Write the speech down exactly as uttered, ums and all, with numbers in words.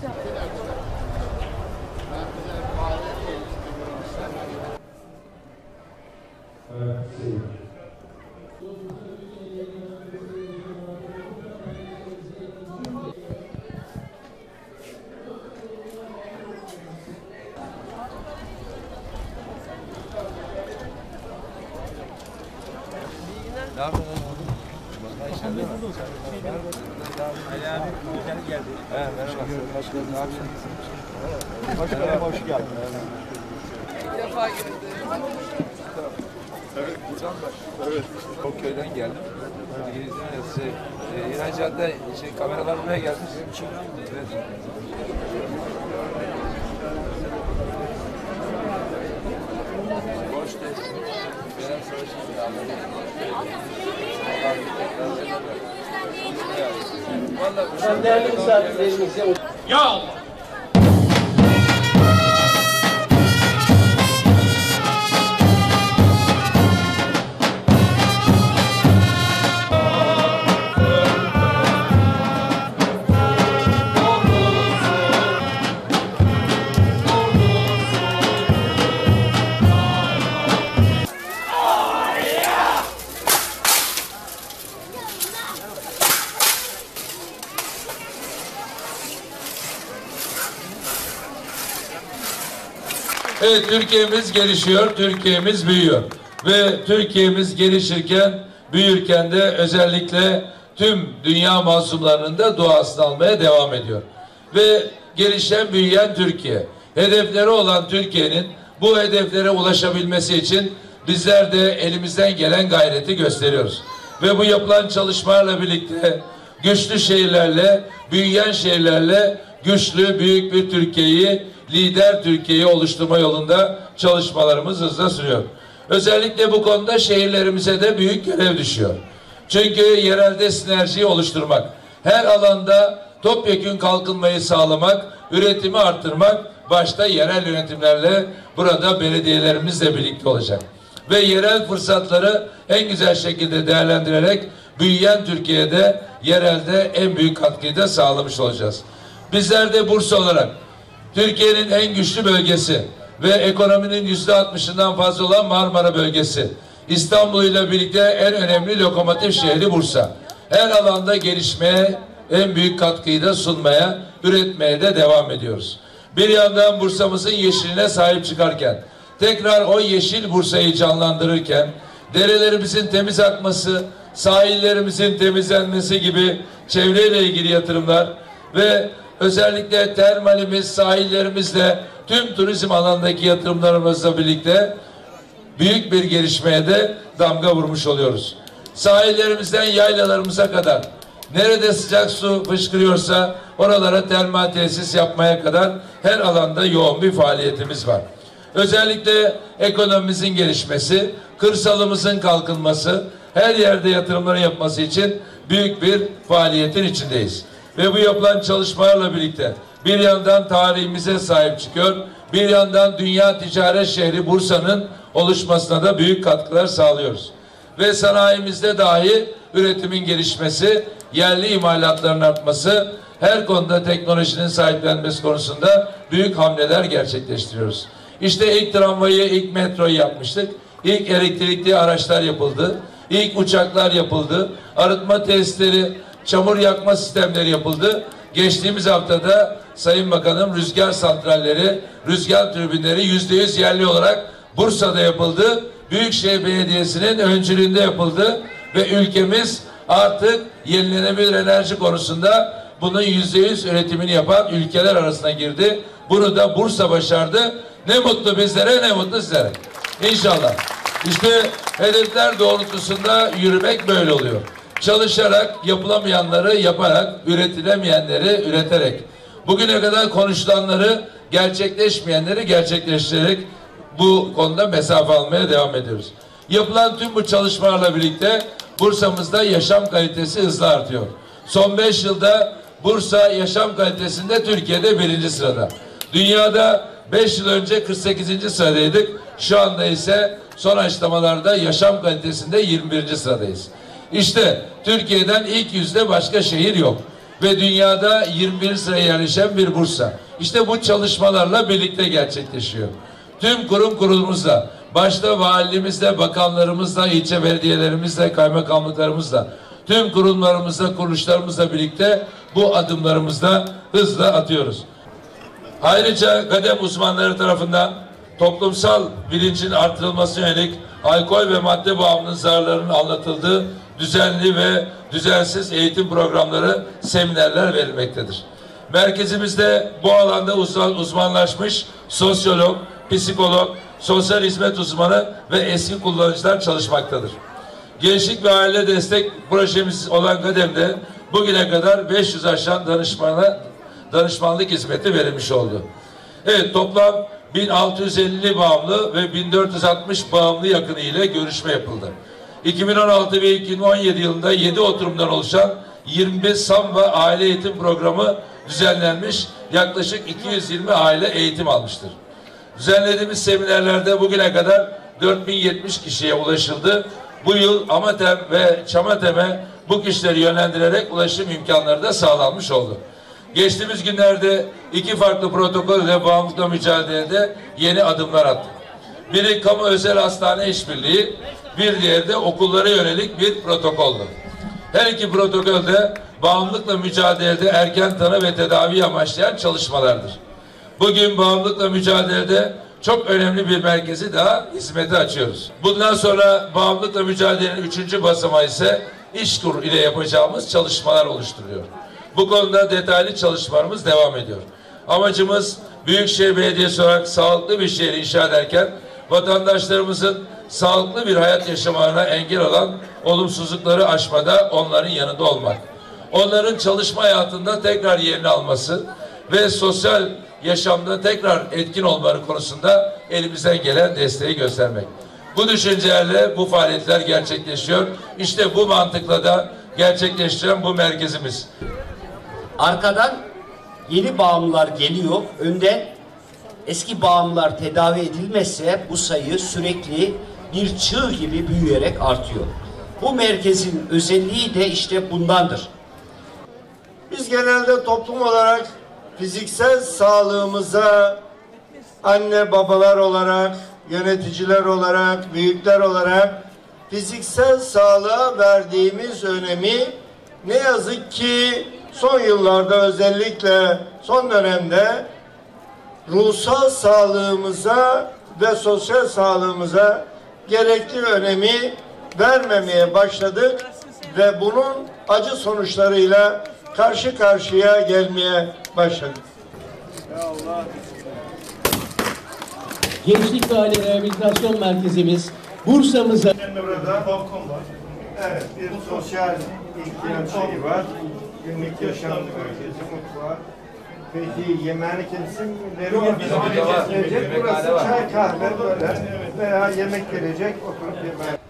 Ne yapıyorsun? Ali abi, hocanız geldi. He, merhaba. Başkanım, ne yapıyorsun? Başkanım, hoş geldin. İlk defa geldim. Evet, buradan baş. Evet. O köyden geldim. Size e, ihracatta şey, kameralar buraya gelmiş. Evet. Boş değil. Benim savaşım Değerli misafirlerimize Ya Allah! Evet, Türkiye'miz gelişiyor, Türkiye'miz büyüyor. Ve Türkiye'miz gelişirken, büyürken de özellikle tüm dünya masumlarının da duasını almaya devam ediyor. Ve gelişen, büyüyen Türkiye. Hedefleri olan Türkiye'nin bu hedeflere ulaşabilmesi için bizler de elimizden gelen gayreti gösteriyoruz. Ve bu yapılan çalışmalarla birlikte güçlü şehirlerle, büyüyen şehirlerle güçlü, büyük bir Türkiye'yi, lider Türkiye'yi oluşturma yolunda çalışmalarımız hızla sürüyor. Özellikle bu konuda şehirlerimize de büyük görev düşüyor. Çünkü yerelde sinerjiyi oluşturmak, her alanda topyekün kalkınmayı sağlamak, üretimi arttırmak, başta yerel yönetimlerle, burada belediyelerimizle birlikte olacak. Ve yerel fırsatları en güzel şekilde değerlendirerek büyüyen Türkiye'de yerelde en büyük katkıyı da sağlamış olacağız. Bizler de Bursa olarak Türkiye'nin en güçlü bölgesi ve ekonominin yüzde altmışından fazla olan Marmara bölgesi, İstanbul ile birlikte en önemli lokomotif şehri Bursa. Her alanda gelişmeye, en büyük katkıyı da sunmaya, üretmeye de devam ediyoruz. Bir yandan Bursa'mızın yeşiline sahip çıkarken, tekrar o yeşil Bursa'yı canlandırırken, derelerimizin temiz akması, sahillerimizin temizlenmesi gibi çevreyle ilgili yatırımlar ve özellikle termalimiz, sahillerimizle tüm turizm alanındaki yatırımlarımızla birlikte büyük bir gelişmeye de damga vurmuş oluyoruz. Sahillerimizden yaylalarımıza kadar nerede sıcak su fışkırıyorsa oralara termal tesis yapmaya kadar her alanda yoğun bir faaliyetimiz var. Özellikle ekonomimizin gelişmesi, kırsalımızın kalkınması, her yerde yatırımları yapması için büyük bir faaliyetin içindeyiz. Ve bu yapılan çalışmalarla birlikte bir yandan tarihimize sahip çıkıyor, bir yandan dünya ticaret şehri Bursa'nın oluşmasına da büyük katkılar sağlıyoruz. Ve sanayimizde dahi üretimin gelişmesi, yerli imalatların artması, her konuda teknolojinin sahiplenmesi konusunda büyük hamleler gerçekleştiriyoruz. İşte ilk tramvayı, ilk metroyu yapmıştık. İlk elektrikli araçlar yapıldı. İlk uçaklar yapıldı. Arıtma tesisleri, çamur yakma sistemleri yapıldı. Geçtiğimiz haftada Sayın Bakanım rüzgar santralleri, rüzgar türbinleri yüzde yüz yerli olarak Bursa'da yapıldı. Büyükşehir Belediyesi'nin öncülüğünde yapıldı ve ülkemiz artık yenilenebilir enerji konusunda bunun yüzde yüz üretimini yapan ülkeler arasına girdi. Bunu da Bursa başardı. Ne mutlu bizlere, ne mutlu sizlere. İnşallah. İşte hedefler doğrultusunda yürümek böyle oluyor. Çalışarak, yapılamayanları yaparak, üretilemeyenleri üreterek, bugüne kadar konuşulanları, gerçekleşmeyenleri gerçekleştirerek bu konuda mesafe almaya devam ediyoruz. Yapılan tüm bu çalışmalarla birlikte Bursa'mızda yaşam kalitesi hızla artıyor. Son beş yılda Bursa yaşam kalitesinde Türkiye'de birinci sırada. Dünyada beş yıl önce kırk sekizinci sıradaydık. Şu anda ise son açıklamalarda yaşam kalitesinde yirmi birinci sıradayız. İşte Türkiye'den ilk yüzde başka şehir yok. ve dünyada yirmi birinci sıraya yerleşen bir Bursa. İşte bu çalışmalarla birlikte gerçekleşiyor. Tüm kurum kurulumuzla, başta valimizle, bakanlarımızla, ilçe belediyelerimizle, kaymakamlıklarımızla, tüm kurumlarımızla, kuruluşlarımızla birlikte bu adımlarımızda hızla atıyoruz. Ayrıca kadem uzmanları tarafından toplumsal bilincin artırılması yönelik alkol ve madde bağımlılığı zararlarının anlatıldığı düzenli ve düzensiz eğitim programları, seminerler verilmektedir. Merkezimizde bu alanda uzmanlaşmış sosyolog, psikolog, sosyal hizmet uzmanı ve eski kullanıcılar çalışmaktadır. Gençlik ve aile destek projemiz olan Kadem'de bugüne kadar beş yüz aşan danışmana danışmanlık hizmeti verilmiş oldu. Evet, toplam bin altı yüz elli bağımlı ve bin dört yüz altmış bağımlı yakını ile görüşme yapıldı. iki bin on altı ve iki bin on yedi yılında yedi oturumdan oluşan yirmi beş SAM ve aile eğitim programı düzenlenmiş, yaklaşık iki yüz yirmi aile eğitim almıştır. Düzenlediğimiz seminerlerde bugüne kadar dört bin yetmiş kişiye ulaşıldı. Bu yıl Amatem ve Çamatem'e bu kişileri yönlendirerek ulaşım imkanları da sağlanmış oldu. Geçtiğimiz günlerde iki farklı protokol ile bağımlılıkla mücadelede yeni adımlar attık. Biri kamu özel hastane işbirliği, bir diğeri de okullara yönelik bir protokoldü. Her iki protokolde bağımlılıkla mücadelede erken tanı ve tedavi amaçlayan çalışmalardır. Bugün bağımlılıkla mücadelede çok önemli bir merkezi daha hizmete açıyoruz. Bundan sonra bağımlılıkla mücadelenin üçüncü basamağı ise İşkur ile yapacağımız çalışmalar oluşturuyor. Bu konuda detaylı çalışmalarımız devam ediyor. Amacımız Büyükşehir Belediyesi olarak sağlıklı bir şehir inşa ederken vatandaşlarımızın sağlıklı bir hayat yaşamalarına engel olan olumsuzlukları aşmada onların yanında olmak. Onların çalışma hayatında tekrar yerini alması ve sosyal yaşamda tekrar etkin olmaları konusunda elimizden gelen desteği göstermek. Bu düşüncelerle bu faaliyetler gerçekleşiyor. İşte bu mantıkla da gerçekleştiren bu merkezimiz. Arkadan yeni bağımlılar geliyor. Önden eski bağımlılar tedavi edilmezse bu sayı sürekli bir çığ gibi büyüyerek artıyor. Bu merkezin özelliği de işte bundandır. Biz genelde toplum olarak fiziksel sağlığımıza anne babalar olarak, yöneticiler olarak, büyükler olarak fiziksel sağlığa verdiğimiz önemi ne yazık ki son yıllarda, özellikle son dönemde ruhsal sağlığımıza ve sosyal sağlığımıza gerekli önemi vermemeye başladık ve bunun acı sonuçlarıyla karşı karşıya gelmeye başladık. Gençlik ve Aile Rehabilitasyon Merkezimiz Bursa'mıza... Burada balkon var. Evet, bir sosyal ihtiyaç şeyi var. Günlük yaşam merkezi, mutfağı. Peki yemeğini kendisi veriyor. Bizim gelecek. Burası çay kahve böyle veya yemek gelecek, oturup yemek.